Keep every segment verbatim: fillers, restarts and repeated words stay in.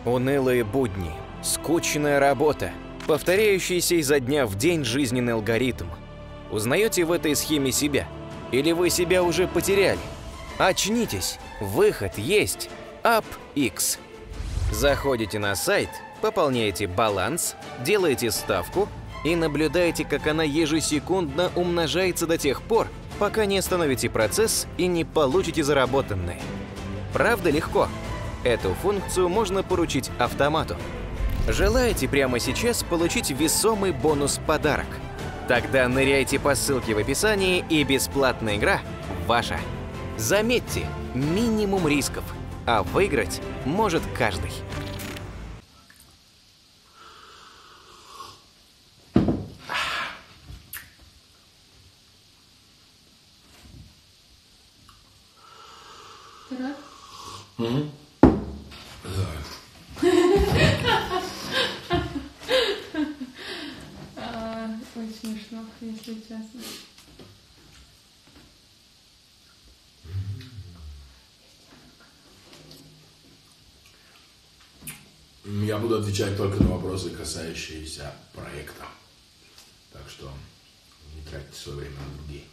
Унылые будни, скучная работа, повторяющийся изо дня в день жизненный алгоритм. Узнаете в этой схеме себя? Или вы себя уже потеряли? Очнитесь! Выход есть! ап-икс. Заходите на сайт, пополняете баланс, делаете ставку и наблюдаете, как она ежесекундно умножается до тех пор, пока не остановите процесс и не получите заработанное. Правда легко? Эту функцию можно поручить автомату. Желаете прямо сейчас получить весомый бонус-подарок? Тогда ныряйте по ссылке в описании, и бесплатная игра ваша. Заметьте, минимум рисков, а выиграть может каждый. Угу. Очень смешно, если честно. Я буду отвечать только на вопросы, касающиеся проекта. Так что не тратьте свое время на другие.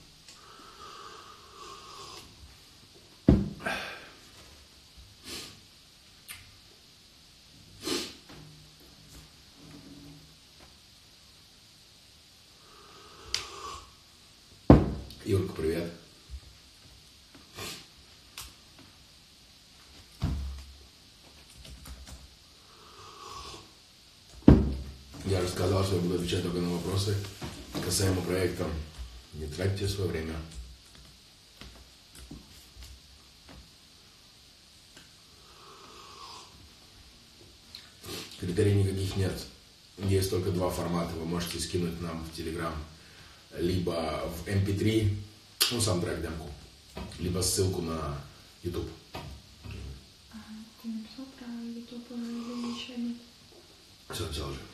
Юрка, привет. Я же сказал, что я буду отвечать только на вопросы касаемо проекта. Не тратьте свое время. Критерий никаких нет. Есть только два формата. Вы можете скинуть нам в Telegram либо в эм пи три, ну сам трек демку, либо ссылку на YouTube. А, ты написал про YouTube или еще нет? Все написал уже.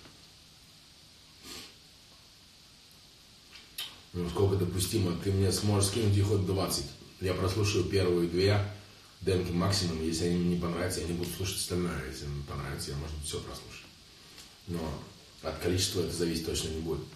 Ну, сколько допустимо, ты мне сможешь скинуть их хоть двадцать. Я прослушаю первые две демки максимум. Если они мне не понравятся, я не буду слушать остальное. Если мне понравится, я, может быть, все прослушаю. Но от количества это зависеть точно не будет.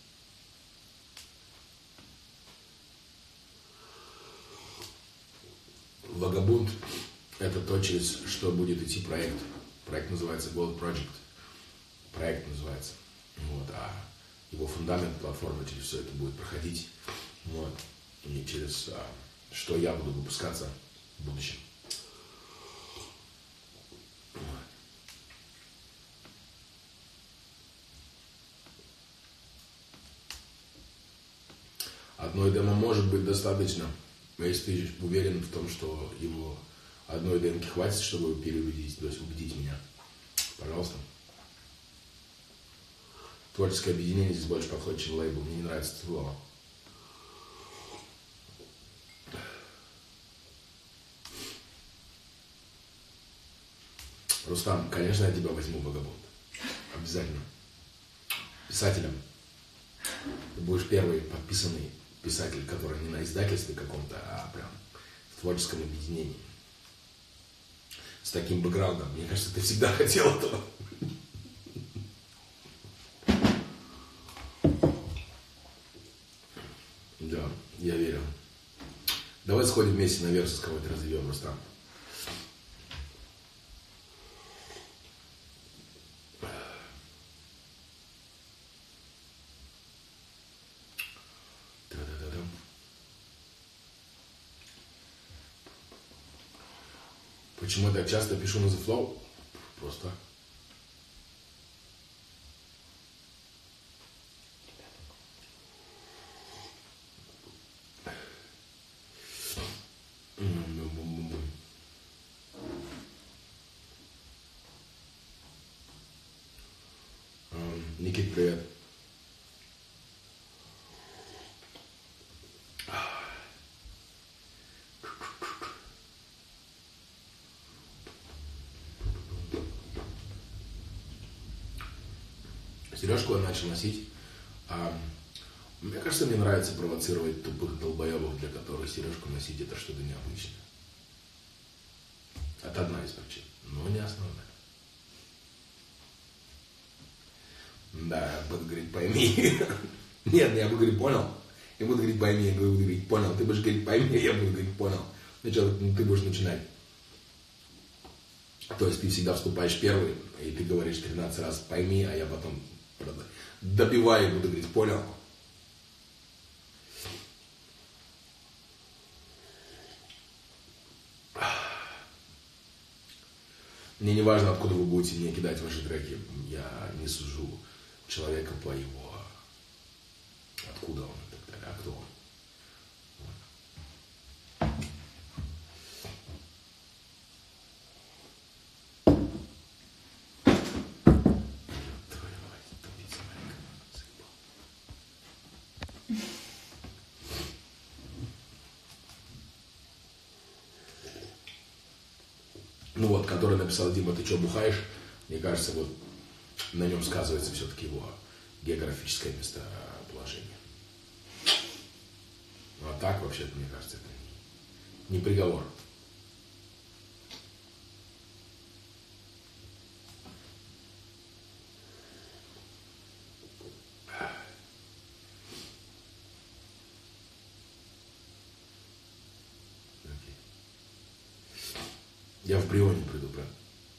Vagabond – это то, через что будет идти проект. Проект называется Gold Project. Проект называется. Вот, а его фундамент, платформа, через все это будет проходить. Вот, и через а, что я буду выпускаться в будущем. Вот. Одной демо может быть достаточно. Если ты уверен в том, что его одной демки хватит, чтобы переубедить, то есть убедить меня, пожалуйста. Творческое объединение здесь больше подходит, чем лейбл. Мне не нравится это слово. Рустам, конечно, я тебя возьму в Vagabond. Обязательно. Писателем. Ты будешь первый подписанный писатель, который не на издательстве каком-то, а прям в творческом объединении. С таким бэкграундом. Мне кажется, ты всегда хотел этого. Да, я верю. Давай сходим вместе на Версус, кого-то разовьем, Рустам. Почему я так часто пишу на The Flow? Просто. Никит, привет. Сережку я начал носить. А, мне кажется, мне нравится провоцировать тупых долбоебов, для которых сережку носить это что-то необычное. Это одна из причин, но не основная. буду говорить, пойми. Нет, я буду говорить, понял. Я буду говорить, пойми, я буду говорить, понял. Ты будешь говорить, пойми, я буду говорить, понял. Сначала ты будешь начинать. То есть ты всегда вступаешь первый, и ты говоришь тринадцать раз, пойми, а я потом добиваю и буду говорить, понял. Мне не важно, откуда вы будете мне кидать ваши треки. Я не сужу человека по его... Откуда он и так далее. А кто он? Ну вот, который написал Дима, ты что, бухаешь? Мне кажется, вот на нем сказывается все-таки его географическое местоположение. Ну а так, вообще-то, мне кажется, это не приговор. Я в Брионе приду, правда?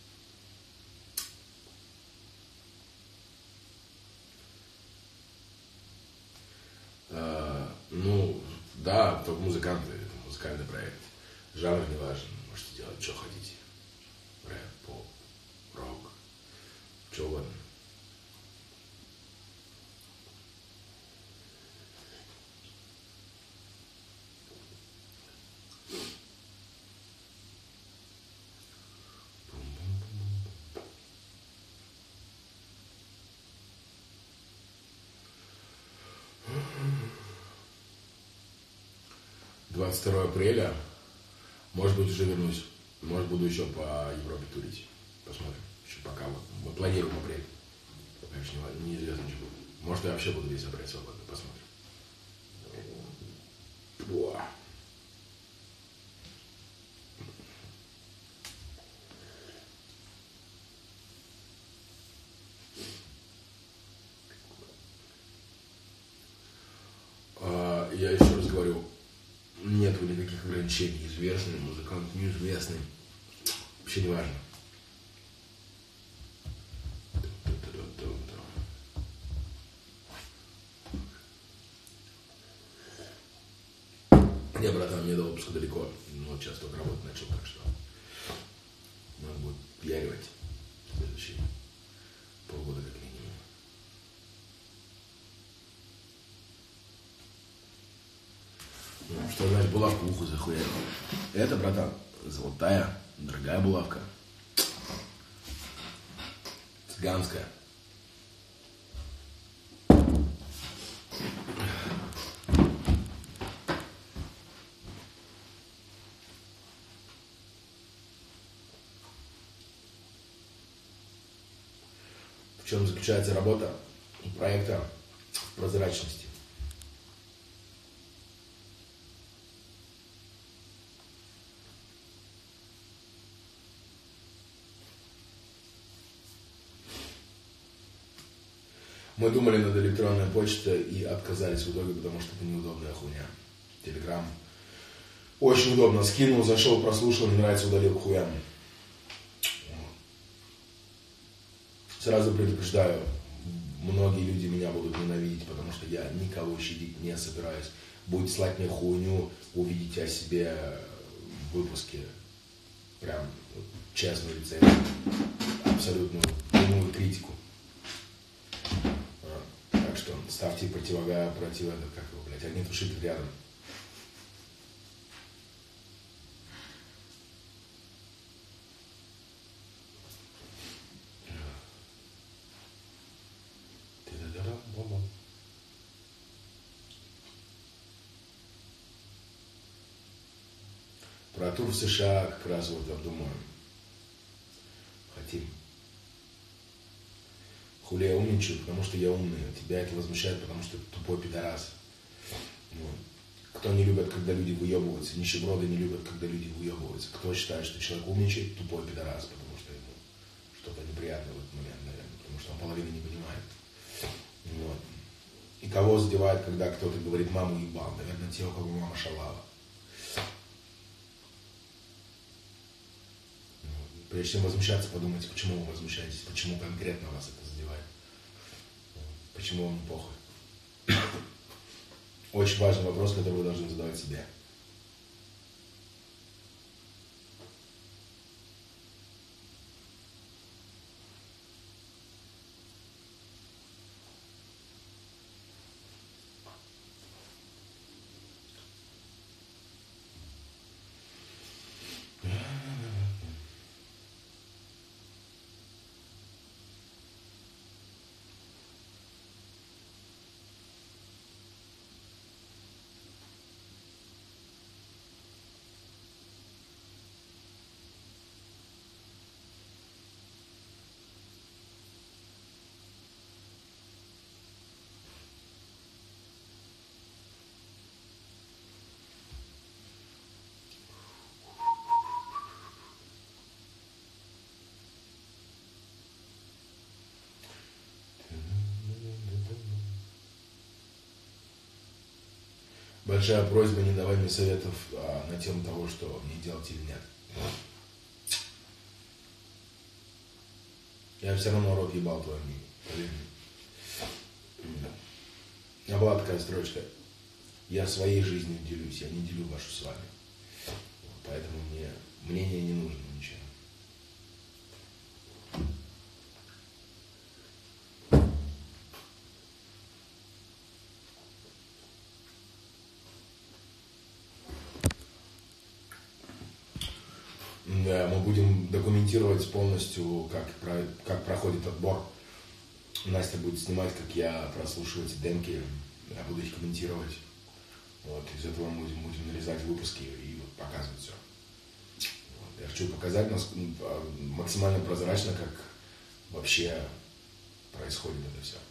А, ну, да, только музыканты, это музыкальный проект. Жанр не важен, можете делать, что хотите. Рэп, поп, рок, что угодно. двадцать второго апреля, может быть, уже вернусь. Может, буду еще по Европе турить. Посмотрим. Еще пока вот. Мы планируем апрель. Так что неизвестно, что будет. Может, я вообще буду весь апрель свободный. Посмотрим. Буа. А, я еще раз говорю, нету никаких ограничений. Известный музыкант, неизвестный. Вообще не важно. Не, братан, мне до отпуска далеко. Ну, вот сейчас только работать начал, так что надо будет пьяривать следующие полгода как минимум. Ну, что значит булавку в ухо захуярил? Это, братан, золотая, дорогая булавка. Цыганская. В чем заключается работа проекта в прозрачности. Мы думали над электронной почтой и отказались в итоге, потому что это неудобная хуйня. Телеграм. Очень удобно. Скинул, зашел, прослушал, не нравится, удалил к хуям. Сразу предупреждаю, многие люди меня будут ненавидеть, потому что я никого щадить не собираюсь. Будете слать мне хуйню, увидите о себе в выпуске прям честную рецензию, абсолютную прямую критику. Так что ставьте противога, против этого, как его, блядь, огнетушитель рядом. Про тур в США как раз вот обдумаем. Хотим. Хули я умничаю, потому что я умный. Тебя это возмущает, потому что ты тупой пидорас. Ну, кто не любит, когда люди выебываются, нищеброды не любят, когда люди выебываются. Кто считает, что человек умничает, тупой пидорас, потому что ему что-то неприятное в этот момент, наверное, потому что он половины не понимает. кого задевает, когда кто-то говорит «маму ебал»? Наверное, те, у кого мама шалава. Прежде чем возмущаться, подумайте, почему вы возмущаетесь, почему конкретно вас это задевает. Почему вам похуй. Очень важный вопрос, который вы должны задавать себе. Большая просьба не давать мне советов а, на тему того, что мне делать или нет. Я все равно рот ебал твое мнение, поверь мне. А была такая строчка: я своей жизнью делюсь, я не делю вашу с вами. Поэтому мне мнение не нужно ничего. Да, мы будем документировать полностью, как, про, как проходит отбор. Настя будет снимать, как я прослушиваю эти демки, я буду их комментировать. Вот, из этого мы будем, будем нарезать выпуски и вот показывать все. Вот, я хочу показать нас максимально прозрачно, как вообще происходит это все.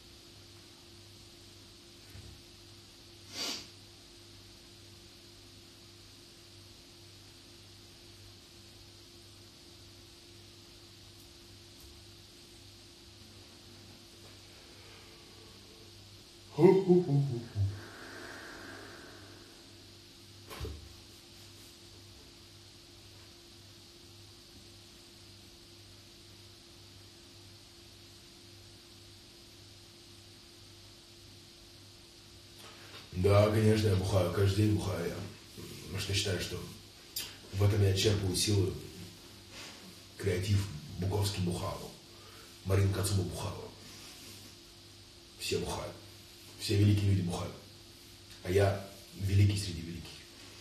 Да, конечно, я бухаю, каждый день бухаю я. Потому что я считаю, что в этом я черпаю силы, креатив. Буковский бухал, Марина Кацуба бухала. Все бухают. Все великие люди бухают. А я великий среди великих.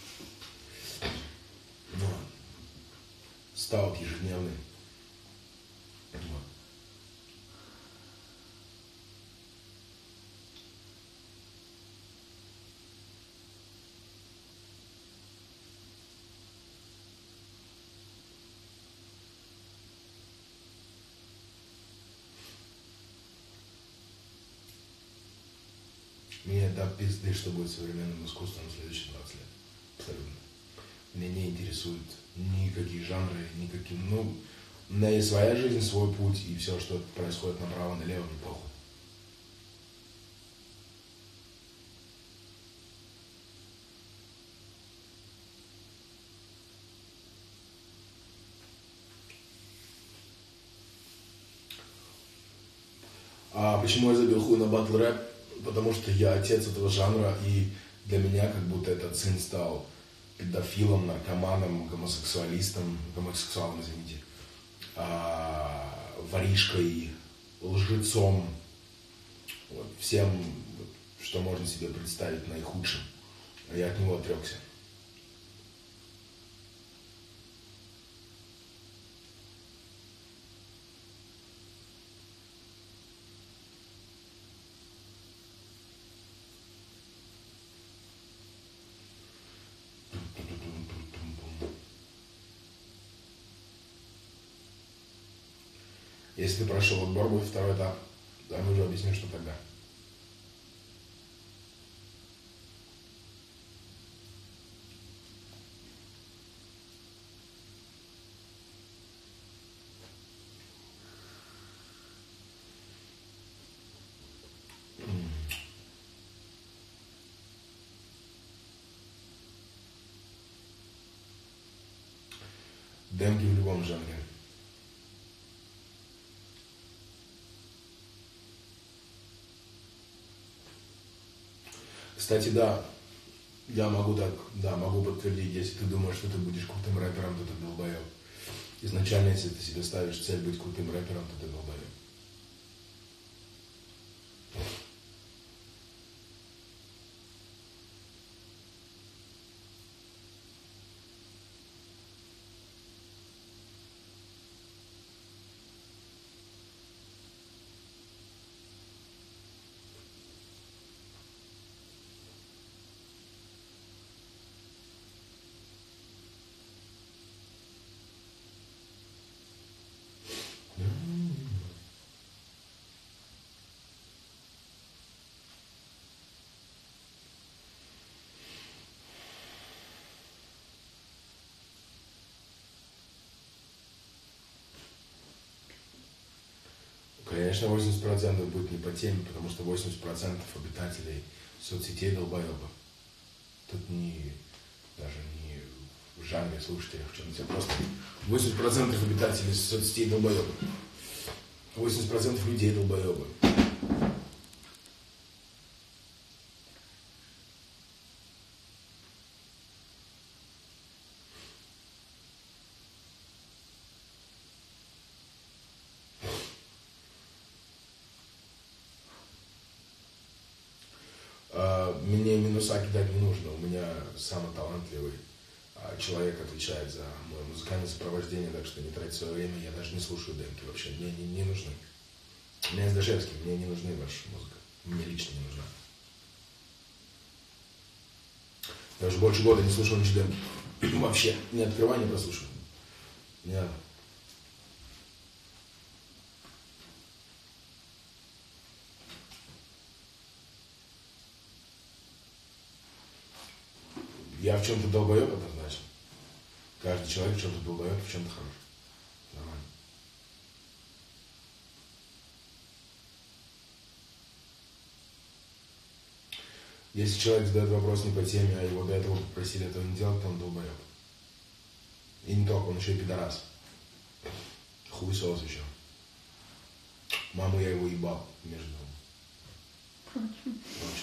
Ну, стаут ежедневный. Вот. Мне до пизды, что будет современным искусством в следующие двадцать лет. Абсолютно. Меня не интересуют никакие жанры, никакие... Ну, у меня есть своя жизнь, свой путь, и все, что происходит направо-налево, мне похуй. А почему я забил хуй на батл рэп? Потому что я отец этого жанра, и для меня как будто этот сын стал педофилом, наркоманом, гомосексуалистом, гомосексуалом, извините, а, воришкой, лжецом, вот, всем, что можно себе представить наихудшим. А я от него отрекся. Если ты прошел отбор, будет второй этап. Да, мы уже объясним, что тогда. Демки в любом жанре. Кстати, да, я могу так, да, могу подтвердить, если ты думаешь, что ты будешь крутым рэпером, то ты долбоеб. Изначально, если ты себе ставишь цель быть крутым рэпером, то ты долбоеб. Конечно, восемьдесят процентов будет не по теме, потому что восемьдесят процентов обитателей соцсетей долбоебы. Тут не, даже не в жанре слушателей, в чем-то просто восемьдесят процентов обитателей соцсетей долбоебы. восемьдесят процентов людей долбоебы. Мне минуса кидать не нужно, у меня самый талантливый человек отвечает за мое музыкальное сопровождение, так что не тратить свое время, я даже не слушаю демки вообще, мне не, не нужны. У меня есть Дашевский, мне не нужны ваша музыка, мне лично не нужна. Я уже больше года не слушал ничего демки, вообще, не открываю, не прослушиваю. Не надо. Я в чем-то долбоеб, это значит. Каждый человек в чем-то долбоеб, в чем-то хорош. Нормально. Если человек задает вопрос не по теме, а его до этого попросили этого не делать, то он долбоеб. И не только, он еще и пидорас. Хуесос еще. Маму я его ебал, между прочим.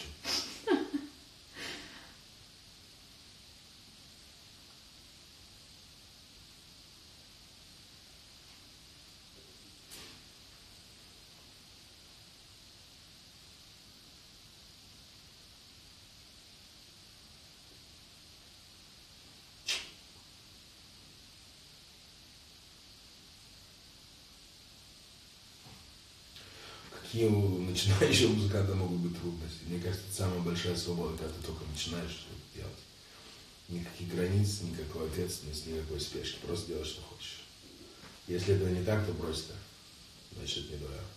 Какие у начинающего музыканта могут быть трудности? Мне кажется, это самая большая свобода, когда ты только начинаешь что-то делать. Никаких границ, никакой ответственности, никакой спешки. Просто делай, что хочешь. Если это не так, то брось это. Значит, не твоя.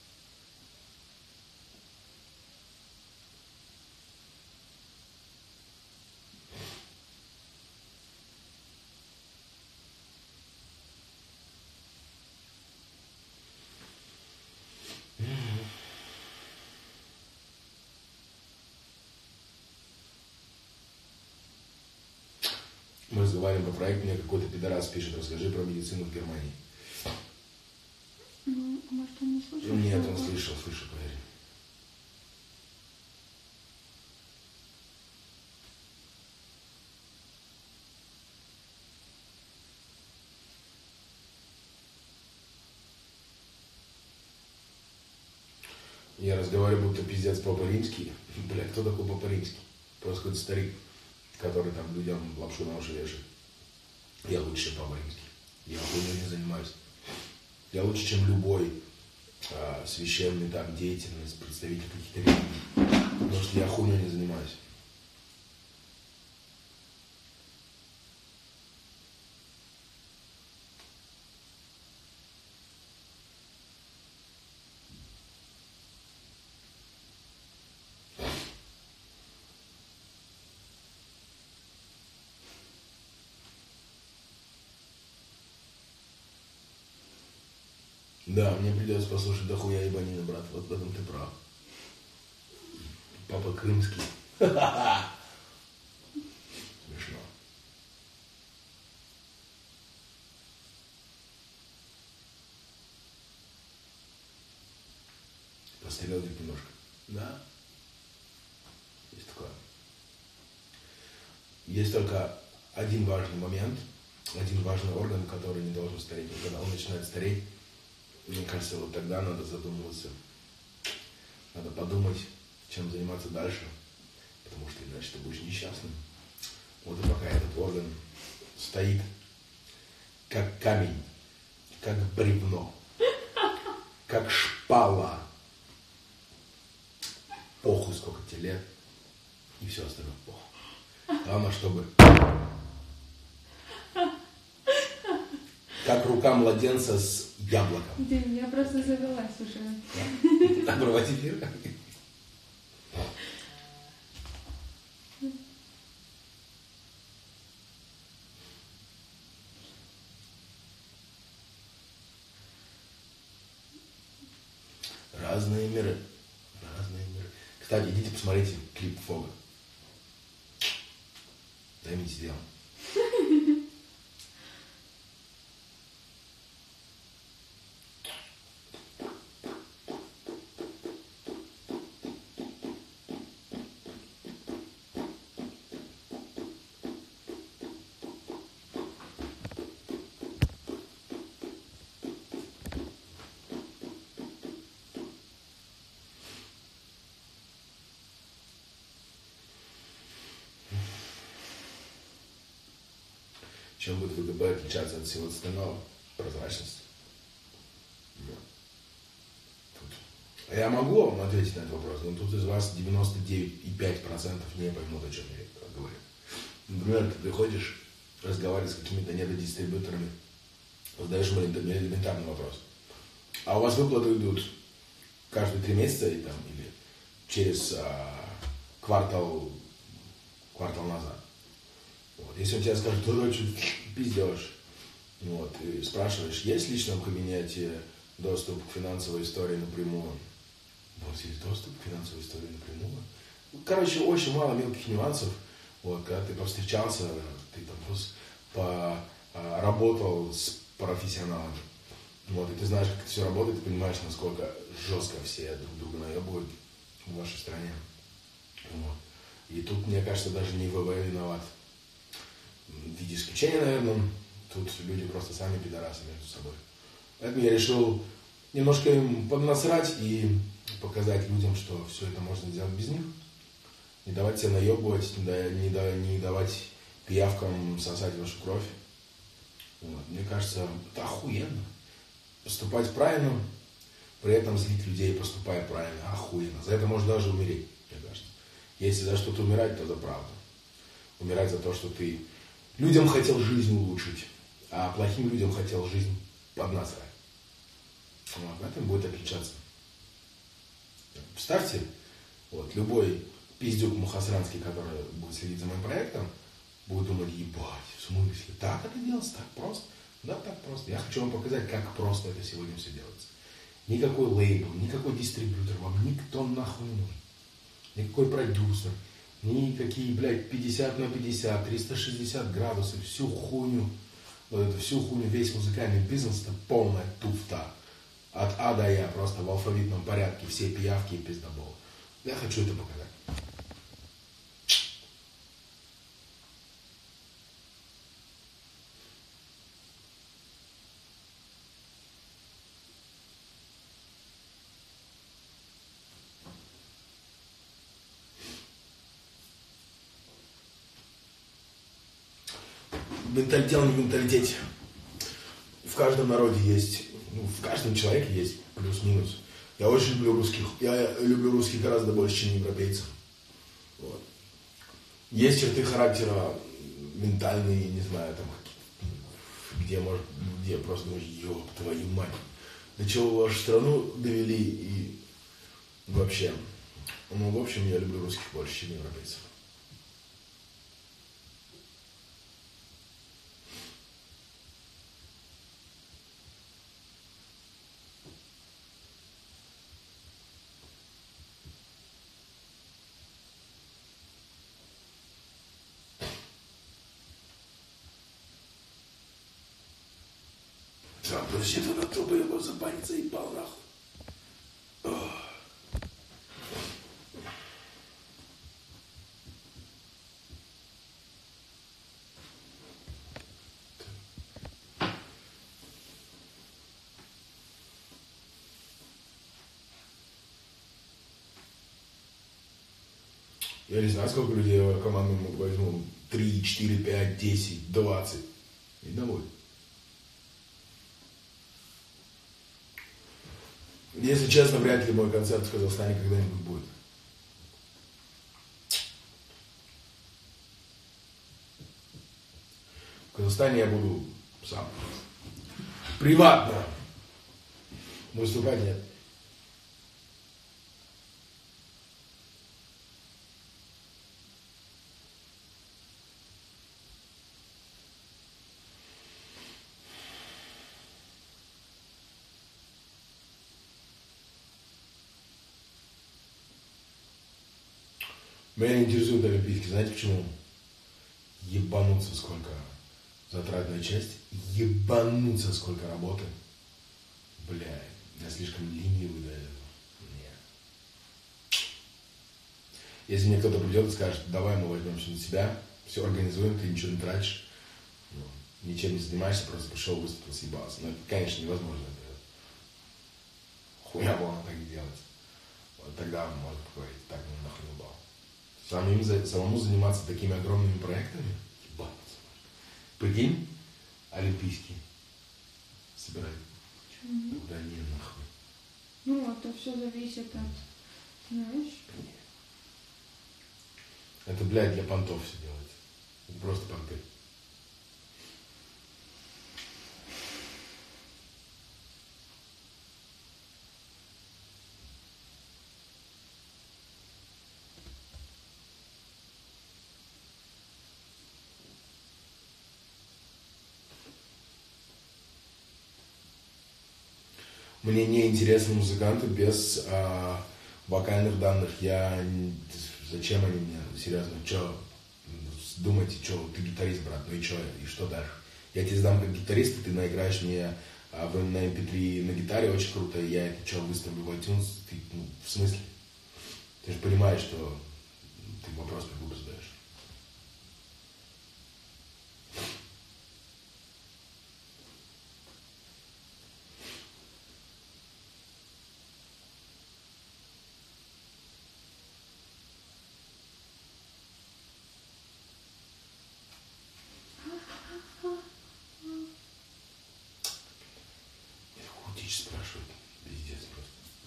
Мы разговариваем по проекту, мне какой-то пидорас пишет, расскажи про медицину в Германии. Ну, может, он не слышал? Нет, он слышал, слышал, поверь. Я разговариваю, будто пиздец Папа Римский. Бля, кто такой Папа Римский? Просто какой-то старик, который там людям лапшу на уши вешает. Я лучше, чем Папа Римский. Я хуйней не занимаюсь. Я лучше, чем любой а, священный там деятельность, представитель каких-то религий. Потому что я хуйней не занимаюсь. Да, мне придется послушать дохуя ебанина, брат. Вот в этом ты прав. Папа Крымский. Смешно. пострелил немножко. Да. Есть такое. Есть только один важный момент, один важный орган, который не должен стареть. И когда он начинает стареть, мне кажется, вот тогда надо задумываться. Надо подумать, чем заниматься дальше. Потому что иначе ты будешь несчастным. Вот и пока этот орган стоит, как камень, как бревно, как шпала. Похуй, сколько тебе лет, и все остальное похуй. Главное, чтобы как рука младенца с яблоком. Дим, я просто завелась уже. Оборвать эфир? Разные миры. Разные миры. Кстати, идите посмотрите клип Фога. Займитесь делом. Чем будет ВГБ отличаться от всего остального? Прозрачность. Да. Тут. Я могу вам ответить на этот вопрос, но тут из вас девяносто девять и пять десятых процента не поймут, о чем я говорю. Например, ты приходишь, разговариваешь с какими-то недодистрибьюторами, задаешь им элементарный вопрос. А у вас выплаты идут каждые три месяца и, там, или через а, квартал, квартал назад? Вот. Если он тебе скажет, ты что пиздешь, вот, и спрашиваешь, есть в личном кабинете доступ к финансовой истории напрямую? У вас есть доступ к финансовой истории напрямую? Короче, очень мало мелких нюансов. Вот, когда ты повстречался, ты там поработал с профессионалами. Вот, и ты знаешь, как это все работает, ты понимаешь, насколько жестко все друг друга наебывают в вашей стране. Вот. И тут, мне кажется, даже не ВВ виноват. В виде исключения, наверное, тут люди просто сами пидорасы между собой. Поэтому я решил немножко им поднасрать и показать людям, что все это можно сделать без них. Не давать себя наебывать, не, да, не, да, не давать пиявкам сосать вашу кровь. Вот. Мне кажется, это охуенно. Поступать правильно, при этом злить людей, поступая правильно, охуенно. За это можно даже умереть, мне кажется. Если за что-то умирать, то за правду. Умирать за то, что ты людям хотел жизнь улучшить, а плохим людям хотел жизнь поднасрать. Вот, в этом будет отличаться. Представьте, вот, любой пиздюк мухосранский, который будет следить за моим проектом, будет думать, ебать, в смысле, так это делается, так просто? Да, так просто. Я хочу вам показать, как просто это сегодня все делается. Никакой лейбл, никакой дистрибьютор, вам никто нахуй не нужен. Никакой продюсер, никакие, блядь, пятьдесят на пятьдесят, триста шестьдесят градусов, всю хуйню, вот эту всю хуйню, весь музыкальный бизнес, это полная туфта. От А до Я, просто в алфавитном порядке, все пиявки и пиздоболы. Я хочу это показать. Менталитет в менталитете. В каждом народе есть, ну, в каждом человеке есть плюс-минус. Я очень люблю русских. Я люблю русских гораздо больше, чем европейцев. Вот. Есть черты характера ментальные, не знаю, там, где, может, где просто думаешь, ёб твою мать. До чего вашу страну довели и вообще. Ну, в общем, я люблю русских больше, чем европейцев. Подожди, ты на трубы его забанить, заебал нахуй. Я не знаю, сколько людей в команду возьму. Три, четыре, пять, десять, двадцать. И домой. Если честно, вряд ли мой концерт в Казахстане когда-нибудь будет. В Казахстане я буду сам. Приватно. Выступать нет. Меня не интересует олимпийский. Знаете почему? Ебануться сколько затратная часть. Ебануться сколько работы. Бля, я слишком ленивый для этого. Нет. Если мне кто-то придет и скажет, давай мы возьмем все на себя, все организуем, ты ничего не тратишь, ну, ничем не занимаешься, просто пришел, выступил, съебался. Но это, конечно, невозможно. Это хуя было так делать. Вот тогда можно поговорить, так ну нахуй не ебал. Самим, самому заниматься такими огромными проектами, ебать. Прикинь, олимпийский собирать. Почему? Да не нахуй. Ну, это все зависит от, знаешь? Это, блядь, для понтов все делается. Это просто понты. Мне не интересны музыканты без а, вокальных данных. Я зачем они мне? Серьезно, что думаете, что ты гитарист, брат, ну и что, и что дальше? Я тебе сдам как гитарист, и ты наиграешь мне а, в, на эм пи три на гитаре очень круто, и я это что, выставлю в iTunes, ты, ну, в смысле? Ты же понимаешь, что ты вопрос глупо задаешь. Спрашивают. Пиздец просто.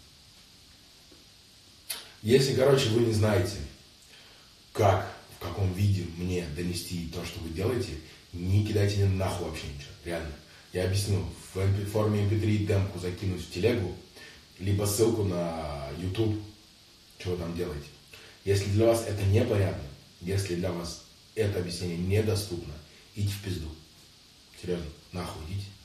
Если, короче, вы не знаете, как, в каком виде мне донести то, что вы делаете, не кидайте мне нахуй вообще ничего. Реально. Я объясню. В форме эм пи три демку закинуть в телегу, либо ссылку на YouTube, что вы там делаете. Если для вас это непонятно, если для вас это объяснение недоступно, идите в пизду. Серьезно, нахуй идите.